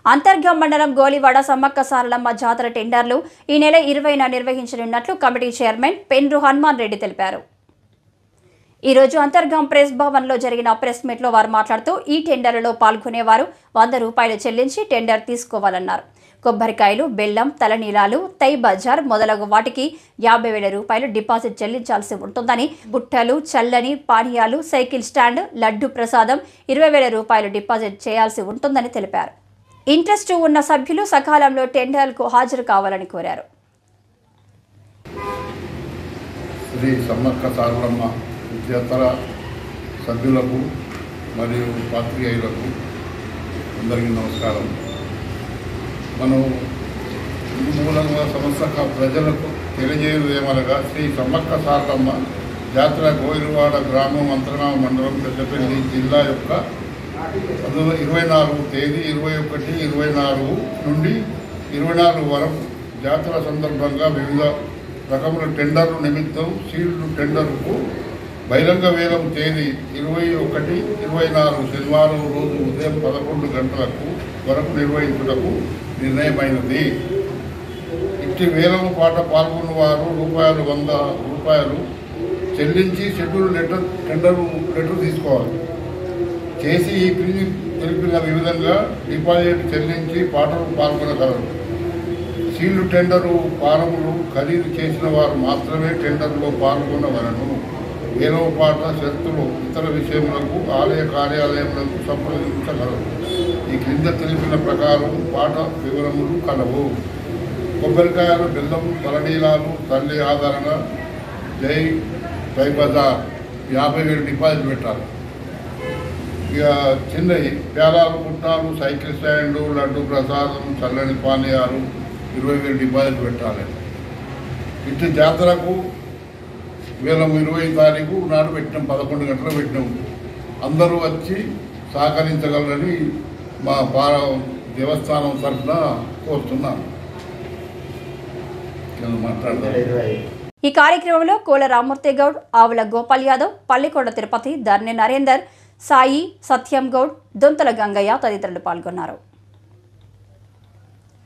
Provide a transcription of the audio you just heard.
అంతర్గం మండలం గోలివాడ సమ్మక్క సారలమ్మ జాతర టెండర్లు ఈ నెల 20న నిర్వహించనున్నట్లు కమిటీ చైర్మన్ పెండ్రు హనుమాన్ రెడ్డి తెలిపారు. ఈ రోజు అంతర్గం ప్రెస్ భవన్లో జరిగిన ప్రెస్ మీట్లో వారు మాట్లాడుతూ ఈ టెండర్లలో పాల్గొనేవారు ₹100 చెల్లించి టెండర్ తీసుకోవాలన్నారు. కొబ్బరికాయలు, బెల్లం, తలనీలాలు, తై బజార్ మొదలగు వాటికి ₹50,000 డిపాజిట్ చెల్లించాల్సి ఉంటుందని, బుట్టలు, చల్లని పానీయాలు, సైకిల్ స్టాండ్, లడ్డు ప్రసాదం ₹20,000 డిపాజిట్ చేయాల్సి ఉంటుందని తెలిపారు. ఇంట్రెస్ట్ ఉన్న సభ్యులు సకాలంలో టెండర్లకు హాజరు కావాలని కోరారు. శ్రీ సమ్మక్క సారలమ్మ జాతర సభ్యులకు మరియు పాత్రికేయులకు అందరికీ నమస్కారం. మనం మూలంగా సమస్త ప్రజలకు తెలియజేయమనగా శ్రీ సమ్మక్క సారలమ్మ జాతర గోలివాడ గ్రామం అంతర్గామ మండలం పెద్దపల్లి జిల్లా యొక్క 24 తేదీ 21, 24 నుండి 24 వరకు జాతర సందర్భంగా వివిధ రకముల టెండర్లు నిమిత్తం సీల్డ్ టెండర్కు బహిరంగ వేలం తేదీ 21, 24 శనివారం రోజు ఉదయం 11 గంటలకు వరకు నిర్వహించుటకు నిర్ణయమైనది. ఇట్టి వేలం పాట పాల్గొన్న వారు ₹100 చెల్లించి షెడ్యూల్ టెండర్ లెటర్ తీసుకోవాలి. చేసి ఈ క్రింది తెలిపిన విధంగా డిపాజిట్ చెల్లించి పాటలు పాల్గొనగలరు. సీల్డ్ టెండరు ఫారములు ఖరీదు చేసిన వారు మాత్రమే టెండర్లో పాల్గొనవలను. వేలం పాట షరతులు ఇతర విషయములకు ఆలయ కార్యాలయములకు సంప్రదించగలరు. ఈ క్రింద తెలిపిన ప్రకారం పాట వివరములు కలవు. కొబ్బరికాయలు, బెల్లం, తలనీలాలు, తల్లి ఆదరణ, జై బజార్ 50,000 డిపాజిట్ పెట్టాలి. ఇక చిన్నవి పేలాలు, పుట్టాలు, సైకిల్ స్టాండు, లడ్డు ప్రసాదం, చల్లని పానీయాలు 20,000 డిపాజిట్ పెట్టాలి. ఇటు జాతరకు వేలం 20 తారీఖు నాడు పెట్టినాం, 11 గంటలకు పెట్టినాం. అందరూ వచ్చి సహకరించగలరని మా దేవస్థానం తరఫున కోరుతున్నాను. ఈ కార్యక్రమంలో కోల రామూర్తి గౌడ్, ఆవుల గోపాల్ యాదవ్, పల్లికొండ తిరుపతి, ధర్ని నరేందర్, సాయి, సత్యం గౌడ్, దొంతల గంగయ్య తదితరులు పాల్గొన్నారు.